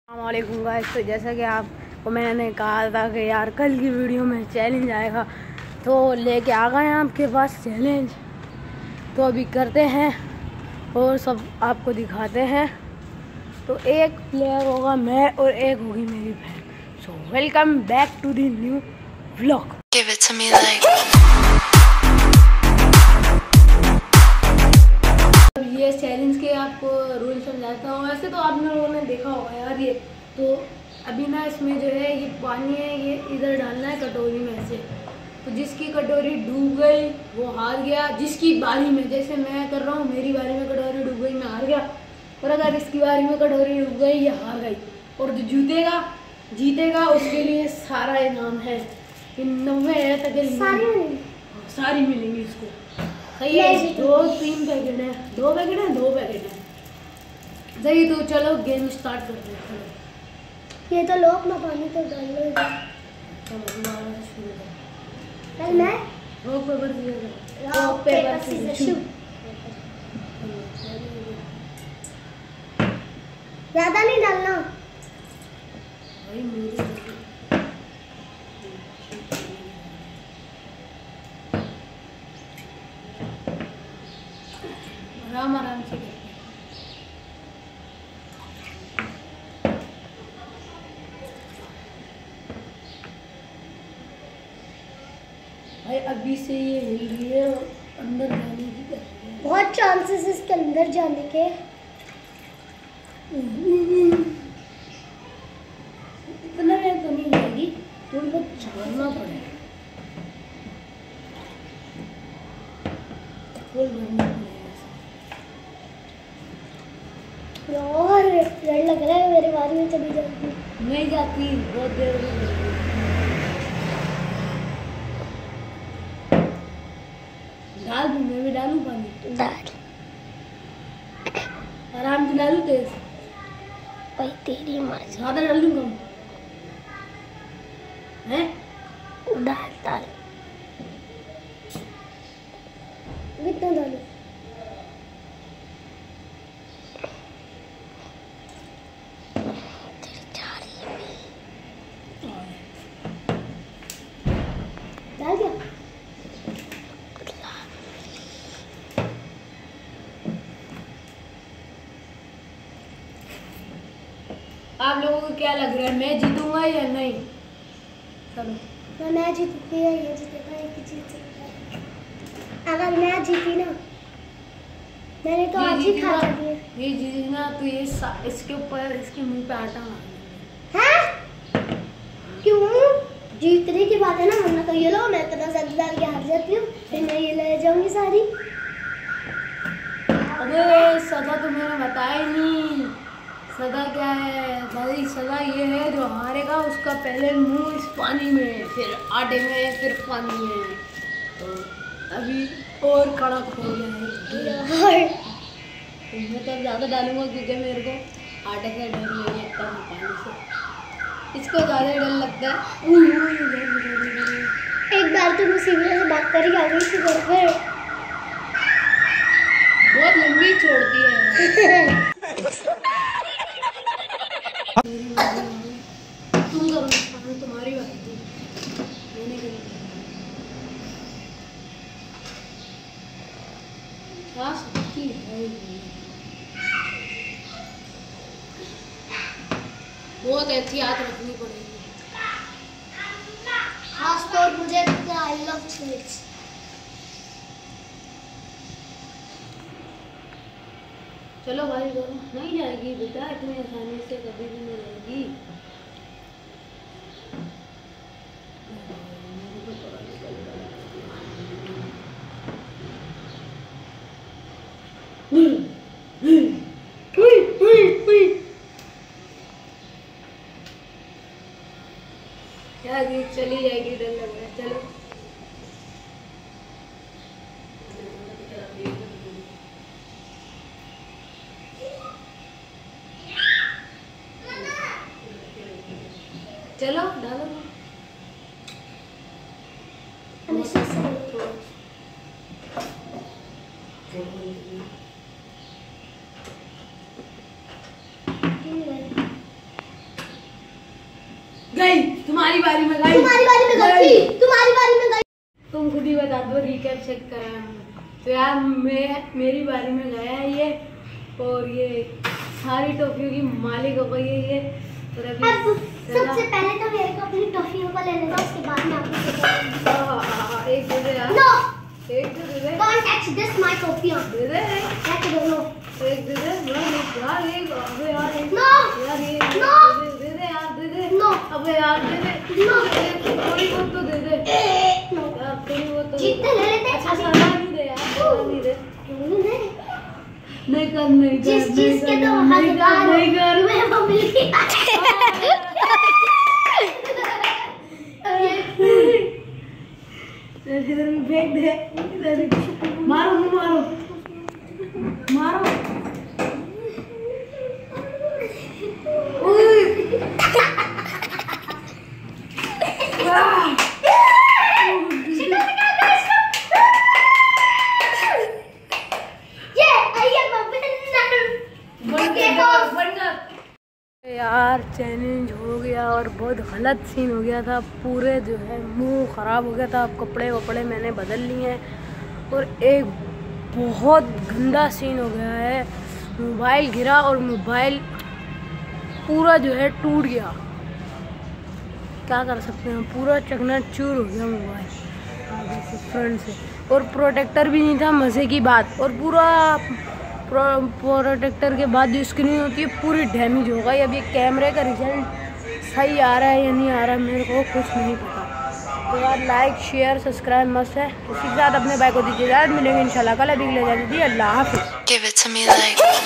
अस्सलामुअलैकुम गाइस। तो जैसा कि आपको मैंने कहा था कि यार कल की वीडियो में चैलेंज आएगा, तो लेके आ गए हैं आपके पास चैलेंज। तो अभी करते हैं और सब आपको दिखाते हैं। तो एक प्लेयर होगा मैं और एक होगी मेरी बहन। So welcome back to the new vlog. ये चैलेंज के आपको रूल समझाता हूँ। वैसे तो आप लोगों ने देखा होगा यार ये। तो अभी ना इसमें जो है ये पानी है, ये इधर डालना है कटोरी में से। तो जिसकी कटोरी डूब गई वो हार गया। जिसकी बारी में, जैसे मैं कर रहा हूँ, मेरी बारी में कटोरी डूब गई, मैं हार गया। और अगर इसकी बारी में कटोरी डूब गई, ये हार गई। और जो जीतेगा उसके लिए सारा इनाम है। 90 तक सारी मिलेंगी इसको। सही है। 2-3 पैकेट है, 2 पैकेट है, 2 पैकेट है। सही। तो चलो गेम स्टार्ट करते हैं। ये तो लोग ना पानी तो डाल लो। चल मैं रॉक पेपर सीजर शूट। ज्यादा नहीं डालना भाई। मेरी आराम से करते हैं। भाई अभी से ये हिल रही है और अंदर जाने की कर रही है। बहुत चांसेस इसके अंदर जाने के। इतना में तो नहीं जाएगी, थोड़ा बहुत छानना पड़ेगा। फुल भरना पड़ेगा। यार डर लग रहा है, मेरी बारी में चली जाएगी। नहीं जाती, बहुत देर में जाएगी। डाल दूँ? मैं भी डालूँ पानी? डाल। आराम से डालूँ तेज? भाई तेरी मर्जी। ज़्यादा डाल दूँ कम? हैं? डाल कितना डालूं? डाल दिया। आप लोगों को क्या लग रहा है, मैं जीतूंगा या नहीं? चलो मैं जीतूंगी या ये जीतेगा, एक ही जीत सकता है। अगर मैं जीती ना, मैंने तो आज ही खा लिया। ये जीतना तो ये इसके ऊपर, इसके मुंह पे आटा मारना है। क्यों? जीतने की बात है ना, वरना तो ये लो मैं इतना जल्दी डाल के हार जाती हूँ, फिर मैं ये ले जाऊंगी सारी। अबे सजा तो मैंने बताया ही नहीं। सजा क्या है भाई? सजा ये है, जो हारेगा उसका पहले मुंह इस पानी में, फिर आटे में, फिर पानी में। तो अभी और कड़क हो गया है। मैं तो ज़्यादा डालूंगा क्योंकि मेरे को आटे का डर नहीं लगता है पानी से। इसको ज़्यादा डर लगता है। एक बार तो मुसीबत से बात कर ही आ गई थी घर पे। बहुत लंबी छोड़ती है। तुम करो, तुम्हारी बात थी, मैंने करी। क्या सकती है, बहुत एहतियात रखनी पड़ेगी। खासतौर मुझे आई लव स्वीट्स। चलो भाई, करो। नहीं जाएगी बेटा, इतनी आसानी से कभी भी नहीं जाएगी। यार ये चली जाएगी, डर लग रहा है। चलो चलो डालो। बारी में गई, तुम्हारी बारी में गई, तुम्हारी बारी में गई। तुम खुद ही बता दो, रिकैप चेक करा हमने। तो यार मेरी बारी में गया है ये, और ये सारी टॉफियों की मालिक हो गई है ये। और अभी सबसे पहले तो मेरे को अपनी टॉफियों को ले लेना, उसके बाद में आपको एक दे दे यार, नो एक दे दे, डोंट टच दिस माय टॉफियां, दे दे टच दो, नो एक दे दे यार, एक अबे यार, नो यार ये नो दे दे यार, दे दे, नो अबे यार दे दे, नो थोड़ी बहुत तो दे दे नो यार, थोड़ी बहुत तो जीतते ले लेते। अच्छा सारा नहीं दे यार, सारा नहीं दे, क्यों दे? नहीं कर जिस चीज के तो हकदार नहीं कर मैं वो मिलती इधर भी फेंक दे, इधर मारो मारो मारो, यार चैलेंज हो गया और बहुत गलत सीन हो गया था, पूरे जो है मुंह ख़राब हो गया था। अब कपड़े वपड़े मैंने बदल लिए हैं और एक बहुत गंदा सीन हो गया है, मोबाइल गिरा और मोबाइल पूरा जो है टूट गया। क्या कर सकते हैं, पूरा चकनाचूर हो गया मोबाइल फ्रंट से, और प्रोटेक्टर भी नहीं था मज़े की बात, और पूरा प्रोटेक्टर के बाद जो स्क्रीन होती है पूरी डैमेज हो गई। अब ये कैमरे का रिजल्ट सही आ रहा है या नहीं आ रहा है मेरे को कुछ नहीं पता। तो यार लाइक शेयर सब्सक्राइब मस्त है। इसी के साथ अपने भाई को दीजिए, मिलेंगे इंशाल्लाह कल। अभी ले जाती थी, अल्लाह हाफिज़।